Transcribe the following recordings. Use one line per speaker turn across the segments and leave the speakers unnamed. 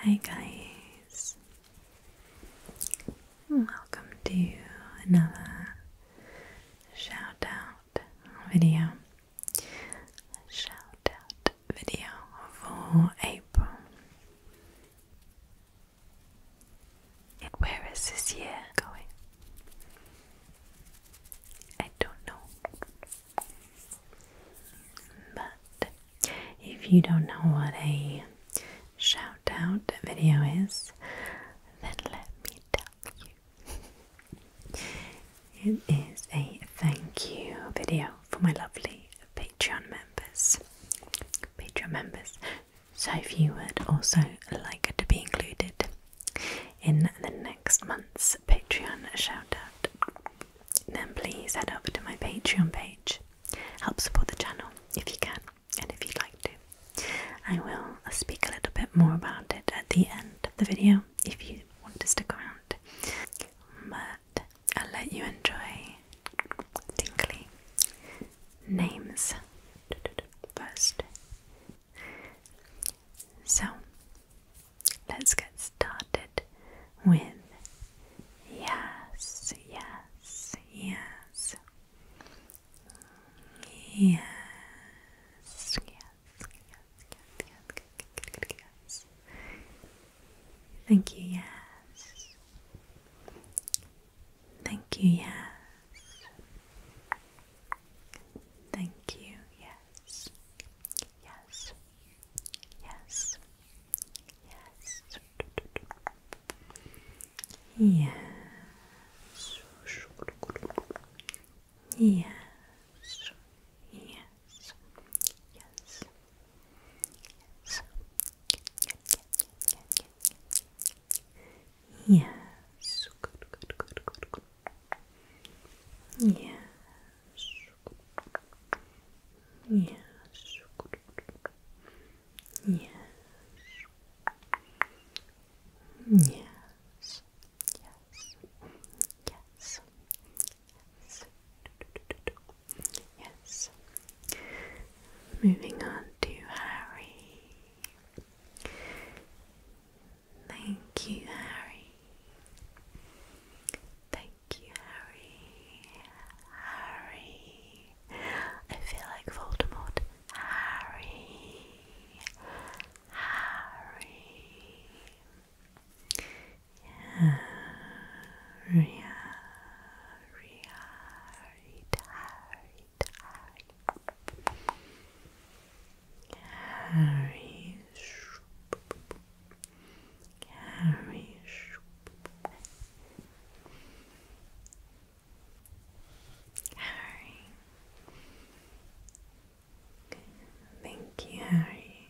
Hi guys, welcome to another shout out video. Shout out video for April. Where is this year going? I don't know. But if you don't know what a shout out video is, then let me tell you. It is a thank you video for my lovely Patreon members. So if you would also like to be included in the next month's Patreon shout out, then please head over to my Patreon page. Help support the channel if you can, and if you'd like to. I will speak a little bit more about it at the end of the video if you want to stick around. But I'll let you enjoy tingly names first. So let's get started with yes. Thank you, yes. Thank you, yes. Thank you, yes. Yes. Yes. Yes. Yes. Yes. Yes. Yes. Yes. Good. Yes. Yes. Yes. Yes. Yes. Yes. Moving on to Harry. Thank you, Harry. Thank you, Harry. Harry. I feel like Voldemort. Harry. Thank you, Harry.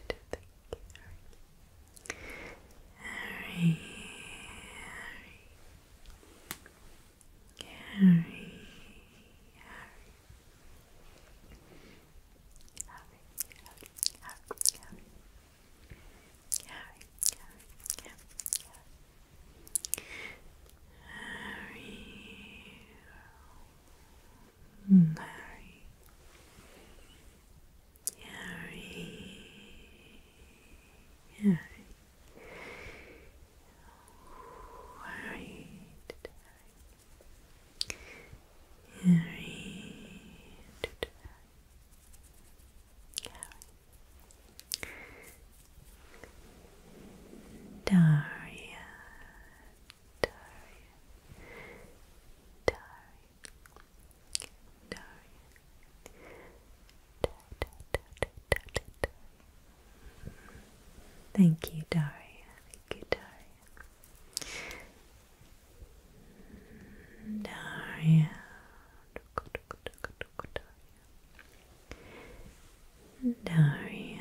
Harry. Daria. Thank you, Daria. Daria. Daria.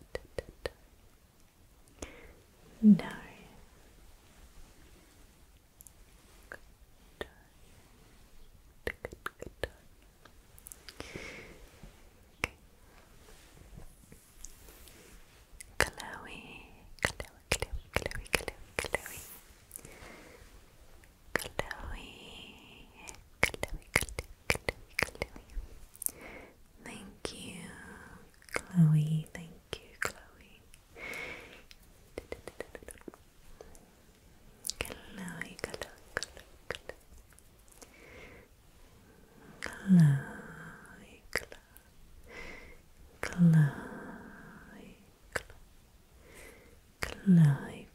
Daria. Chloe,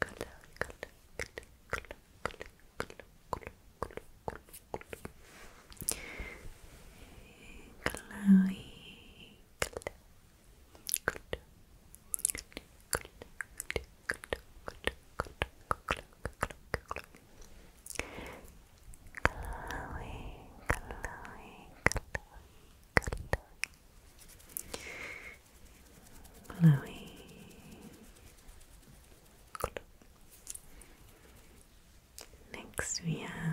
next we have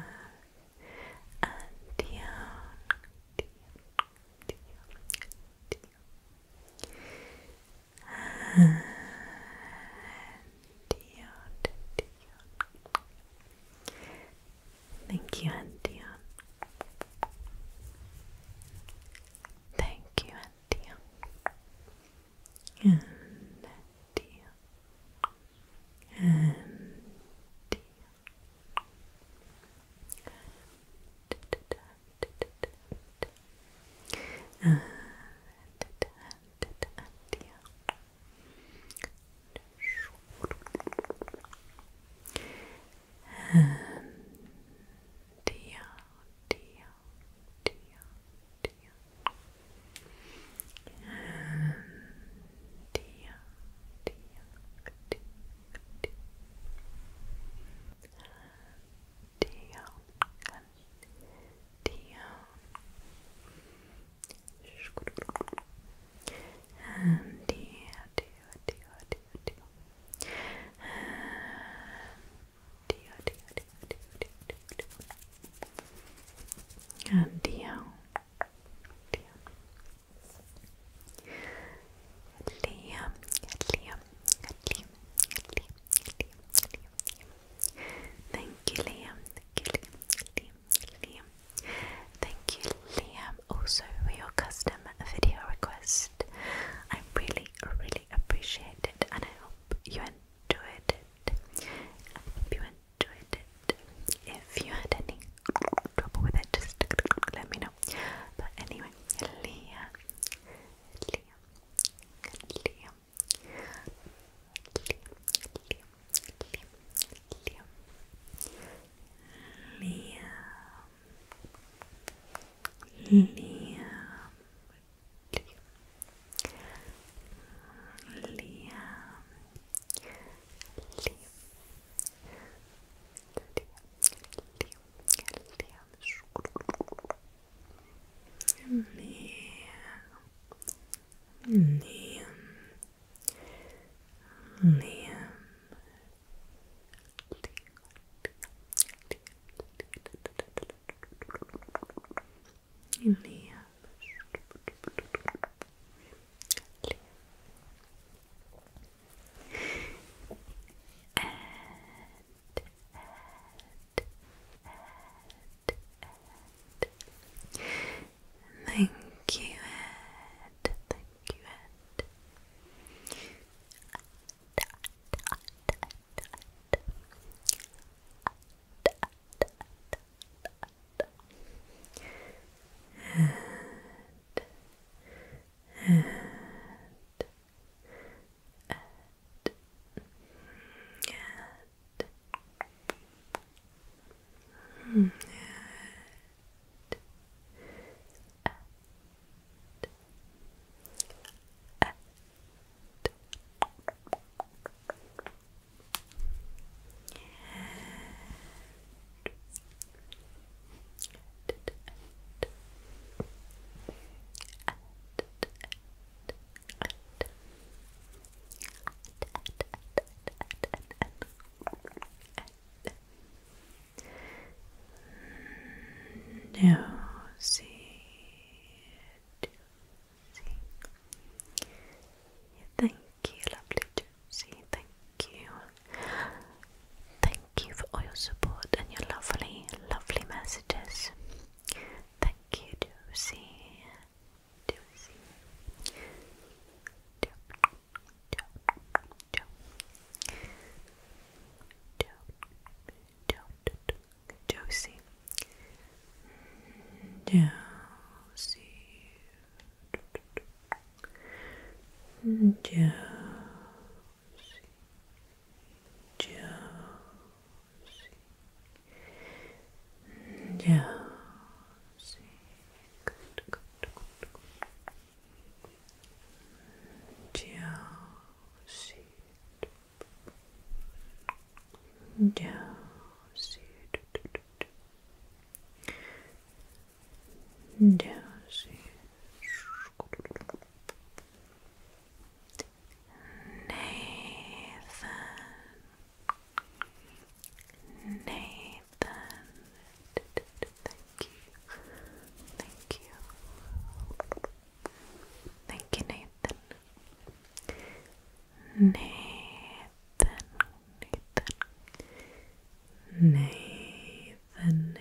thank you, Antione. Thank you, Antione. And Antione. And thank you, Liam. Thank you, Liam, also for your custom video request. I really appreciate it, and I hope you enjoyed it. If you had any trouble with it, just let me know. But anyway, Liam. Thank you, Ed. Josie. Thank you, lovely Josie. Thank you. Thank you for all your support and your lovely messages. Thank you, Josie. Josie. Josie, Josie, Nathan, thank you, Nathan, Nathan,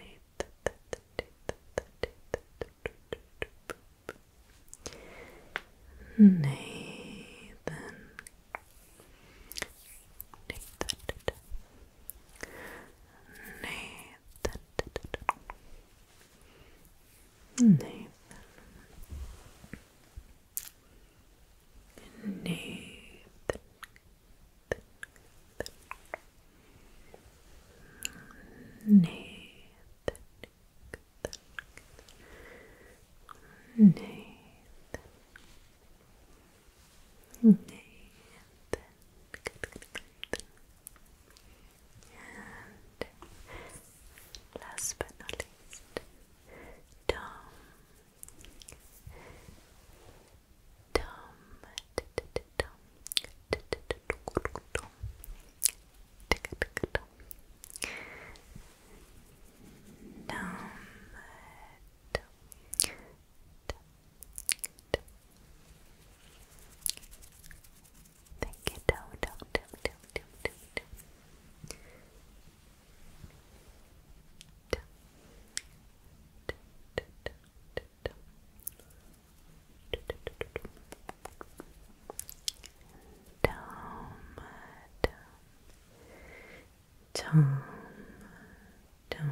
last but not least, Tom, Tom, Tom,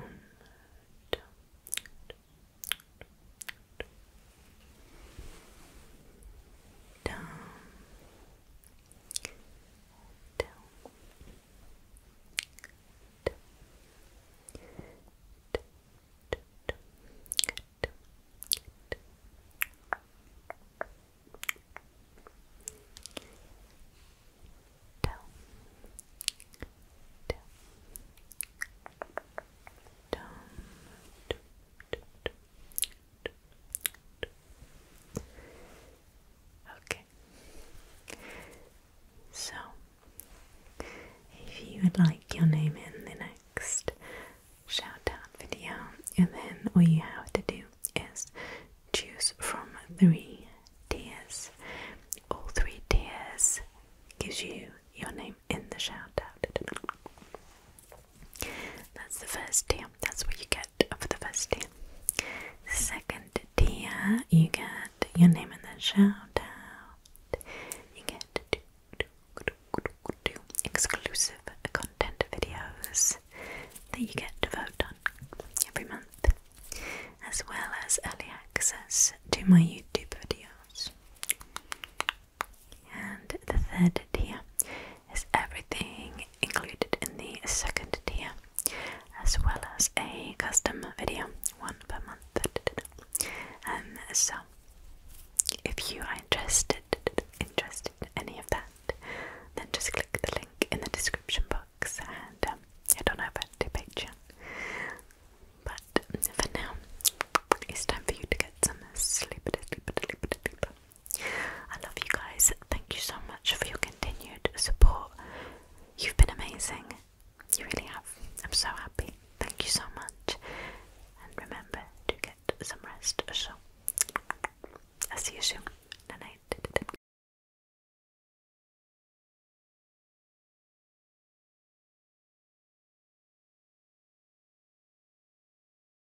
Okay. So, if you would like your name in the next shout out video, and then all you have to do is choose from 3 tiers. All 3 tiers gives you your name in the shout out. That's the first tier. That's what you get for the first tier. The second tier, you get your name in the shout out. You get to do exclusive content videos that you get to vote on every month, as well as early access to my YouTube videos. And the third tier is everything included in the second tier, as well as a custom video